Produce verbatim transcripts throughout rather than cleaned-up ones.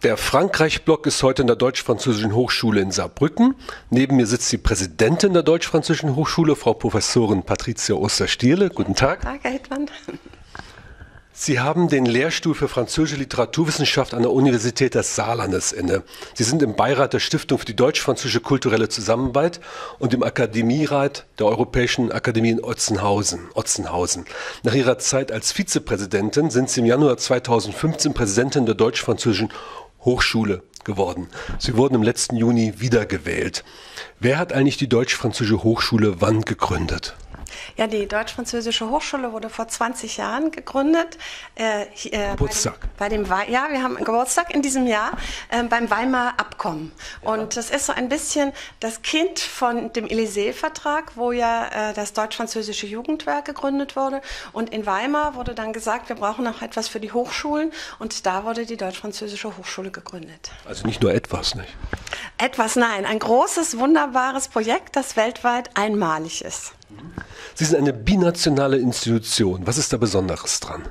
Der Frankreich-Block ist heute in der Deutsch-Französischen Hochschule in Saarbrücken. Neben mir sitzt die Präsidentin der Deutsch-Französischen Hochschule, Frau Professorin Patricia Oster-Stierle. Guten Tag. Guten Tag, Herr Hittmann. Sie haben den Lehrstuhl für französische Literaturwissenschaft an der Universität des Saarlandes inne. Sie sind im Beirat der Stiftung für die deutsch-französische kulturelle Zusammenarbeit und im Akademierat der Europäischen Akademie in Otzenhausen. Otzenhausen. Nach Ihrer Zeit als Vizepräsidentin sind Sie im Januar zweitausendfünfzehn Präsidentin der deutsch-französischen Hochschule geworden. Sie wurden im letzten Juni wiedergewählt. Wer hat eigentlich die Deutsch-Französische Hochschule wann gegründet? Ja, die Deutsch-Französische Hochschule wurde vor zwanzig Jahren gegründet. Äh, äh, Geburtstag. Bei dem, bei dem, ja, wir haben Geburtstag in diesem Jahr äh, beim Weimarer Abkommen. Ja. Und das ist so ein bisschen das Kind von dem Élysée-Vertrag, wo ja äh, das Deutsch-Französische Jugendwerk gegründet wurde. Und in Weimar wurde dann gesagt, wir brauchen noch etwas für die Hochschulen. Und da wurde die Deutsch-Französische Hochschule gegründet. Also nicht nur etwas, nicht? Etwas, nein. Ein großes, wunderbares Projekt, das weltweit einmalig ist. Sie sind eine binationale Institution. Was ist da Besonderes dran?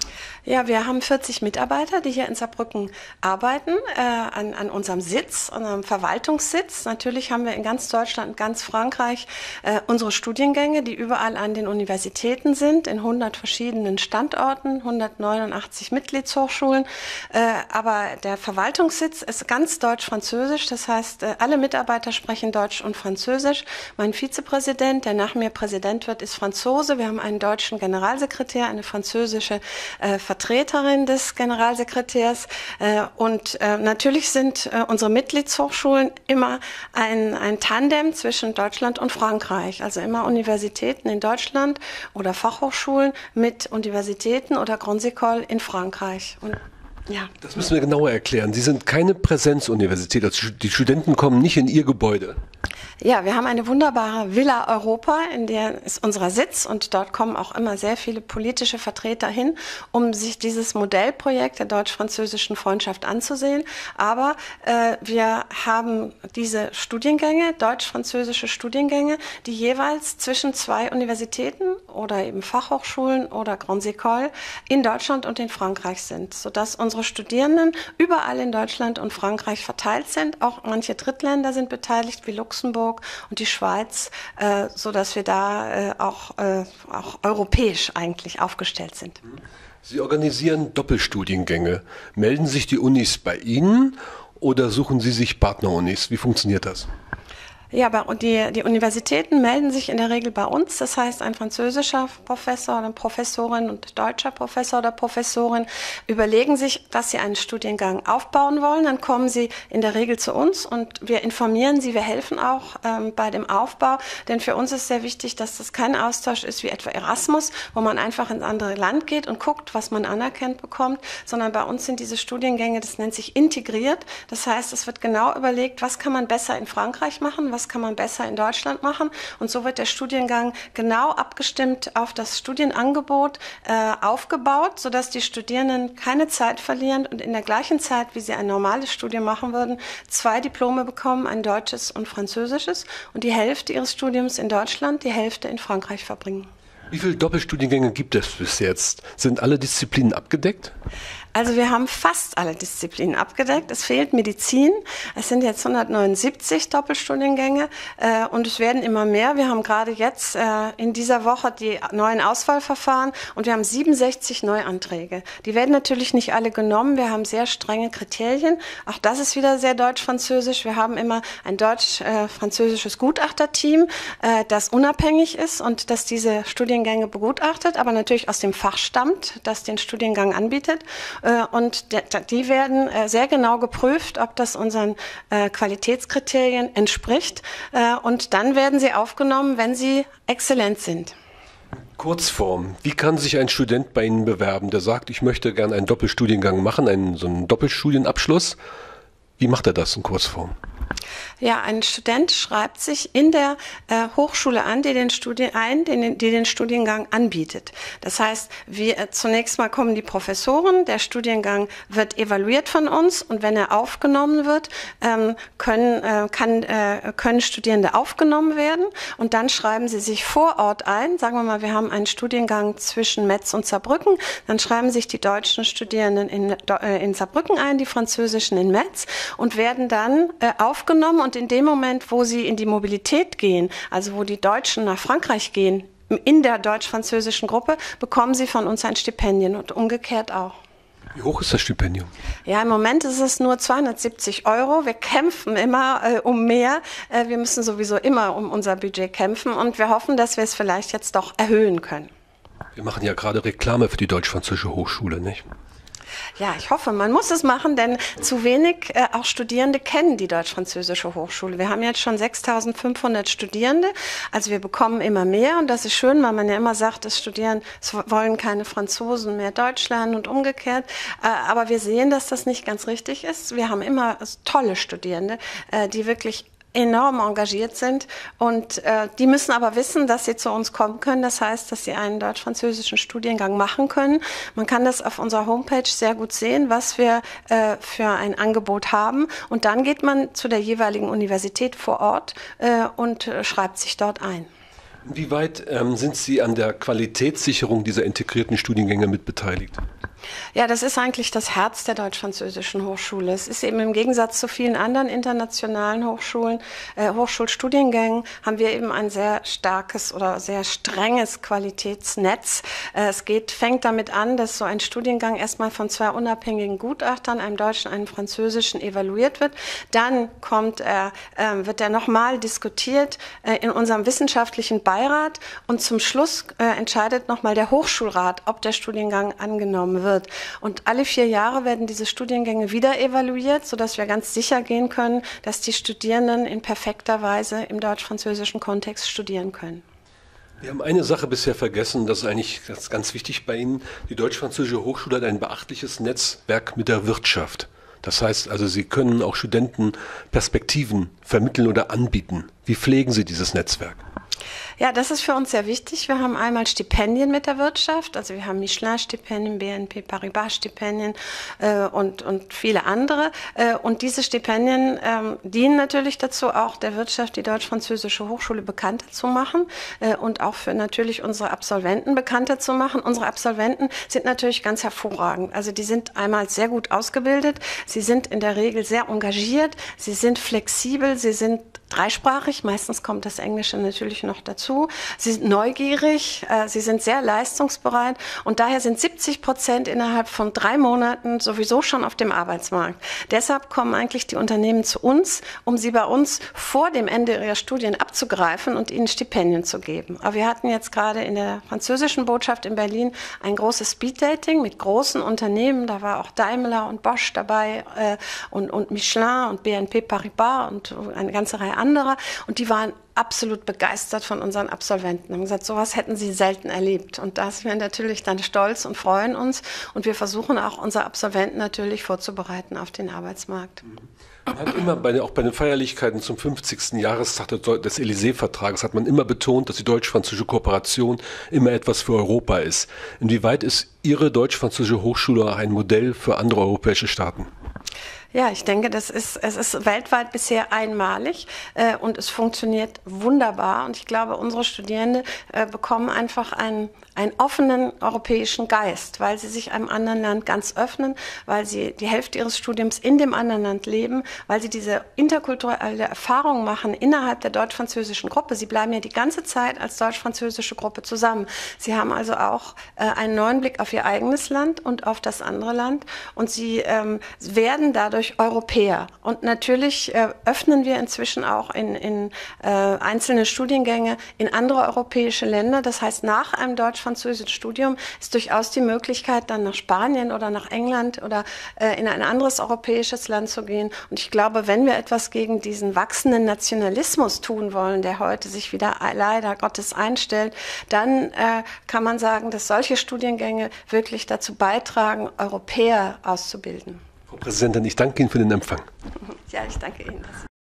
Ja, wir haben vierzig Mitarbeiter, die hier in Saarbrücken arbeiten, äh, an, an unserem Sitz, unserem Verwaltungssitz. Natürlich haben wir in ganz Deutschland und ganz Frankreich äh, unsere Studiengänge, die überall an den Universitäten sind, in hundert verschiedenen Standorten, hundertneunundachtzig Mitgliedshochschulen. Äh, aber der Verwaltungssitz ist ganz deutsch-französisch, das heißt, äh, alle Mitarbeiter sprechen Deutsch und Französisch. Mein Vizepräsident, der nach mir Präsident wird, ist Franzose. Wir haben einen deutschen Generalsekretär, eine französische äh, Vertreterin des Generalsekretärs äh, und äh, natürlich sind äh, unsere Mitgliedshochschulen immer ein, ein Tandem zwischen Deutschland und Frankreich, also immer Universitäten in Deutschland oder Fachhochschulen mit Universitäten oder Grandes Écoles in Frankreich. Und ja. Das müssen wir genauer erklären. Sie sind keine Präsenzuniversität, also die Studenten kommen nicht in Ihr Gebäude. Ja, wir haben eine wunderbare Villa Europa, in der ist unser Sitz und dort kommen auch immer sehr viele politische Vertreter hin, um sich dieses Modellprojekt der deutsch-französischen Freundschaft anzusehen. Aber äh, wir haben diese Studiengänge, deutsch-französische Studiengänge, die jeweils zwischen zwei Universitäten oder eben Fachhochschulen oder Grandes Écoles in Deutschland und in Frankreich sind, sodass unsere Studierenden überall in Deutschland und Frankreich verteilt sind. Auch manche Drittländer sind beteiligt, wie Luxemburg und die Schweiz, äh, so dass wir da äh, auch, äh, auch europäisch eigentlich aufgestellt sind. Sie organisieren Doppelstudiengänge. Melden sich die Unis bei Ihnen oder suchen Sie sich Partnerunis? Wie funktioniert das? Ja, aber die, die Universitäten melden sich in der Regel bei uns. Das heißt, ein französischer Professor oder Professorin und deutscher Professor oder Professorin überlegen sich, dass sie einen Studiengang aufbauen wollen. Dann kommen sie in der Regel zu uns und wir informieren sie. Wir helfen auch ähm, bei dem Aufbau. Denn für uns ist sehr wichtig, dass das kein Austausch ist wie etwa Erasmus, wo man einfach ins andere Land geht und guckt, was man anerkannt bekommt. Sondern bei uns sind diese Studiengänge, das nennt sich integriert. Das heißt, es wird genau überlegt, was kann man besser in Frankreich machen, was kann man besser in Deutschland machen. Und so wird der Studiengang genau abgestimmt auf das Studienangebot äh, aufgebaut, sodass die Studierenden keine Zeit verlieren und in der gleichen Zeit, wie sie ein normales Studium machen würden, zwei Diplome bekommen, ein deutsches und französisches und die Hälfte ihres Studiums in Deutschland, die Hälfte in Frankreich verbringen. Wie viele Doppelstudiengänge gibt es bis jetzt? Sind alle Disziplinen abgedeckt? Also wir haben fast alle Disziplinen abgedeckt. Es fehlt Medizin. Es sind jetzt hundertneunundsiebzig Doppelstudiengänge äh, und es werden immer mehr. Wir haben gerade jetzt äh, in dieser Woche die neuen Auswahlverfahren und wir haben siebenundsechzig Neuanträge. Die werden natürlich nicht alle genommen. Wir haben sehr strenge Kriterien. Auch das ist wieder sehr deutsch-französisch. Wir haben immer ein deutsch-französisches Gutachterteam, äh, das unabhängig ist und das diese Studiengänge begutachtet, aber natürlich aus dem Fach stammt, das den Studiengang anbietet. Und die werden sehr genau geprüft, ob das unseren Qualitätskriterien entspricht. Und dann werden sie aufgenommen, wenn sie exzellent sind. Kurzform. Wie kann sich ein Student bei Ihnen bewerben, der sagt, ich möchte gerne einen Doppelstudiengang machen, einen, so einen Doppelstudienabschluss? Wie macht er das in Kurzform? Ja, ein Student schreibt sich in der äh, Hochschule an, die den Studien ein, den, die den Studiengang anbietet. Das heißt, wir äh, zunächst mal kommen die Professoren, der Studiengang wird evaluiert von uns und wenn er aufgenommen wird, ähm, können, äh, kann, äh, können Studierende aufgenommen werden und dann schreiben sie sich vor Ort ein. Sagen wir mal, wir haben einen Studiengang zwischen Metz und Saarbrücken, dann schreiben sich die deutschen Studierenden in, äh, in Saarbrücken ein, die französischen in Metz und werden dann äh, aufgenommen. Und in dem Moment, wo sie in die Mobilität gehen, also wo die Deutschen nach Frankreich gehen, in der deutsch-französischen Gruppe, bekommen sie von uns ein Stipendium und umgekehrt auch. Wie hoch ist das Stipendium? Ja, im Moment ist es nur zweihundertsiebzig Euro. Wir kämpfen immer äh, um mehr. Äh, wir müssen sowieso immer um unser Budget kämpfen und wir hoffen, dass wir es vielleicht jetzt doch erhöhen können. Wir machen ja gerade Reklame für die Deutsch-Französische Hochschule, nicht? Ja, ich hoffe, man muss es machen, denn zu wenig äh, auch Studierende kennen die Deutsch-Französische Hochschule. Wir haben jetzt schon sechstausendfünfhundert Studierende, also wir bekommen immer mehr und das ist schön, weil man ja immer sagt, es studieren, es wollen keine Franzosen mehr Deutsch lernen und umgekehrt. Äh, aber wir sehen, dass das nicht ganz richtig ist. Wir haben immer tolle Studierende, äh, die wirklich enorm engagiert sind und äh, die müssen aber wissen, dass sie zu uns kommen können. Das heißt, dass sie einen deutsch-französischen Studiengang machen können. Man kann das auf unserer Homepage sehr gut sehen, was wir äh, für ein Angebot haben und dann geht man zu der jeweiligen Universität vor Ort äh, und äh, schreibt sich dort ein. Inwieweit ähm, sind Sie an der Qualitätssicherung dieser integrierten Studiengänge mitbeteiligt? Ja, das ist eigentlich das Herz der Deutsch-Französischen Hochschule. Es ist eben im Gegensatz zu vielen anderen internationalen Hochschulen, äh, Hochschulstudiengängen, haben wir eben ein sehr starkes oder sehr strenges Qualitätsnetz. Äh, es geht, fängt damit an, dass so ein Studiengang erstmal von zwei unabhängigen Gutachtern, einem deutschen und einem französischen, evaluiert wird. Dann kommt er, äh, wird er nochmal diskutiert äh, in unserem wissenschaftlichen Beirat und zum Schluss äh, entscheidet nochmal der Hochschulrat, ob der Studiengang angenommen wird. Und alle vier Jahre werden diese Studiengänge wieder evaluiert, sodass wir ganz sicher gehen können, dass die Studierenden in perfekter Weise im deutsch-französischen Kontext studieren können. Wir haben eine Sache bisher vergessen, das ist eigentlich ganz, ganz wichtig bei Ihnen. Die Deutsch-Französische Hochschule hat ein beachtliches Netzwerk mit der Wirtschaft. Das heißt also, Sie können auch Studenten Perspektiven vermitteln oder anbieten. Wie pflegen Sie dieses Netzwerk? Ja, das ist für uns sehr wichtig. Wir haben einmal Stipendien mit der Wirtschaft, also wir haben Michelin-Stipendien, B N P Paribas-Stipendien äh, und, und viele andere. Äh, und diese Stipendien äh, dienen natürlich dazu, auch der Wirtschaft die Deutsch-Französische Hochschule bekannter zu machen äh, und auch für natürlich unsere Absolventen bekannter zu machen. Unsere Absolventen sind natürlich ganz hervorragend. Also die sind einmal sehr gut ausgebildet, sie sind in der Regel sehr engagiert, sie sind flexibel, sie sind dreisprachig, meistens kommt das Englische natürlich noch dazu. Sie sind neugierig, äh, sie sind sehr leistungsbereit und daher sind siebzig Prozent innerhalb von drei Monaten sowieso schon auf dem Arbeitsmarkt. Deshalb kommen eigentlich die Unternehmen zu uns, um sie bei uns vor dem Ende ihrer Studien abzugreifen und ihnen Stipendien zu geben. Aber wir hatten jetzt gerade in der französischen Botschaft in Berlin ein großes Speed-Dating mit großen Unternehmen. Da war auch Daimler und Bosch dabei äh, und, und Michelin und B N P Paribas und eine ganze Reihe anderer und die waren absolut begeistert von unseren Absolventen. Haben gesagt, sowas hätten sie selten erlebt. Und da sind wir natürlich dann stolz und freuen uns. Und wir versuchen auch unsere Absolventen natürlich vorzubereiten auf den Arbeitsmarkt. Man hat immer, bei, auch bei den Feierlichkeiten zum fünfzigsten Jahrestag des Élysée-Vertrages hat man immer betont, dass die deutsch-französische Kooperation immer etwas für Europa ist. Inwieweit ist Ihre deutsch-französische Hochschule ein Modell für andere europäische Staaten? Ja, ich denke, das ist, es ist weltweit bisher einmalig äh, und es funktioniert wunderbar. Und ich glaube, unsere Studierende äh, bekommen einfach einen, einen offenen europäischen Geist, weil sie sich einem anderen Land ganz öffnen, weil sie die Hälfte ihres Studiums in dem anderen Land leben, weil sie diese interkulturelle Erfahrung machen innerhalb der deutsch-französischen Gruppe. Sie bleiben ja die ganze Zeit als deutsch-französische Gruppe zusammen. Sie haben also auch äh, einen neuen Blick auf ihr eigenes Land und auf das andere Land und sie ähm, werden dadurch Europäer. Und natürlich äh, öffnen wir inzwischen auch in, in äh, einzelne Studiengänge in andere europäische Länder. Das heißt, nach einem deutsch-französischen Studium ist durchaus die Möglichkeit, dann nach Spanien oder nach England oder äh, in ein anderes europäisches Land zu gehen. Und ich glaube, wenn wir etwas gegen diesen wachsenden Nationalismus tun wollen, der heute sich wieder leider Gottes einstellt, dann äh, kann man sagen, dass solche Studiengänge wirklich dazu beitragen, Europäer auszubilden. Frau Präsidentin, ich danke Ihnen für den Empfang. Ja, ich danke Ihnen.